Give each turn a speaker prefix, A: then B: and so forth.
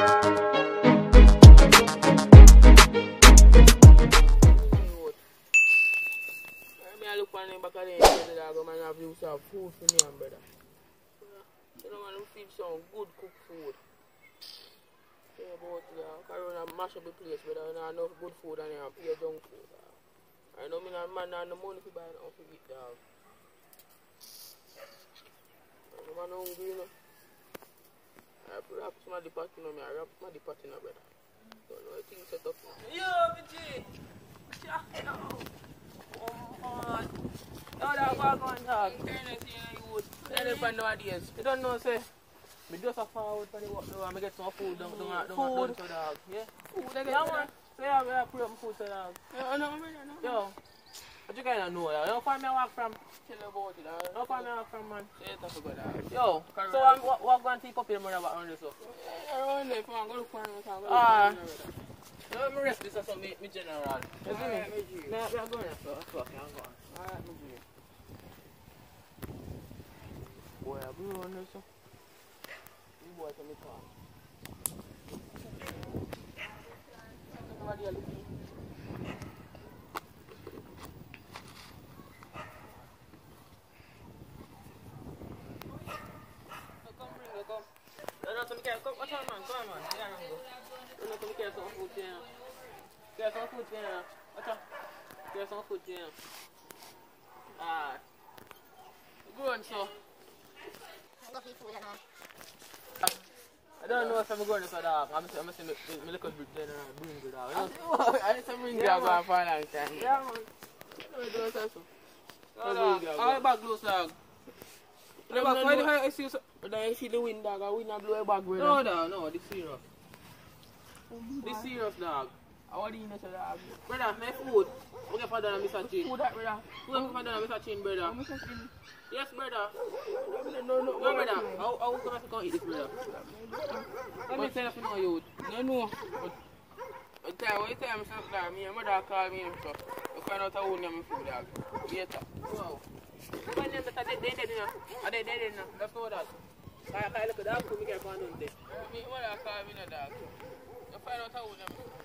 A: I look on him back at the end of the man have use of food for me and brother. You know man, we feed some good cooked food. Say about it, carry on and mash up the place, brother. You know enough good food and you have pure junk food. I know me and man and the money to buy it for eat dog. The man hungry, you know. I wrap some of the pot, you know me, I wrap some of the pot in brother. Don't know the thing set up. Yo, BG! Oh, that bag on dog. Internet here, you would. I don't find no ideas. You don't know, say. Me just a forward for the work now and I get some food down so dog. Yeah? Food, I get man. So yeah, I put up my food so dog. Yeah, no, yo. What you kinda know, yeah? You don't find me a walk from? Tell about it, dog. You don't find me a walk from, man? Say it up good, dog. Yo, so what going to take up in the morning about around this stuff? Yeah, around there, come on, go look for me. No, I'm rest this or something, me general. You see me? No, I'm going there, so I'm going. Alright, me do it. Boy, I'll be on this, so. You boys are me talk. Nobody are looking. Come. No, come here. Come, watch out, man. Come on, man. Yeah, go. No, come here, some food here. Get some food here. Watch out. Get some food here. Ah. Go on, so. I don't know if I'm going to the dog. I'm going to see my little bit then bring the dog. I need some ring dog for a long time. Yeah, man. I'll back close dog. I see the wind dog, I wind and blow a bag with No, this serious. This serious dog. I want to eat this dog. Brother, my food. Okay, father and Mr. Chin. Food that, brother. Food father and Mr. Chin, brother. Mr. Chin. Yes, brother. No, brother. How come I can't eat this, brother? Let me tell you for you. No. But when you tell me something like me, my mother call me and stuff. You find out how old I am food dog. Later. Wow. When they dead enough. Are they dead enough? Let's know that. I look at that, we can't find out there. My mother call me a dog. You find out how old I am.